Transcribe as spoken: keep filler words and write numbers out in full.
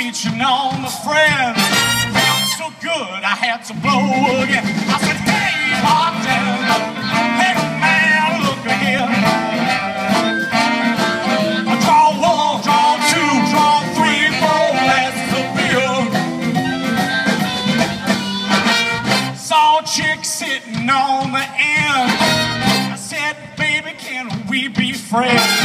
reaching on the friend. Felt so good, I had to blow again. I said, hey, bartender, hey, man, look here. I draw one, draw two, draw three, four glasses of beer. Saw a chick sitting on the end. I said, baby, can we be friends?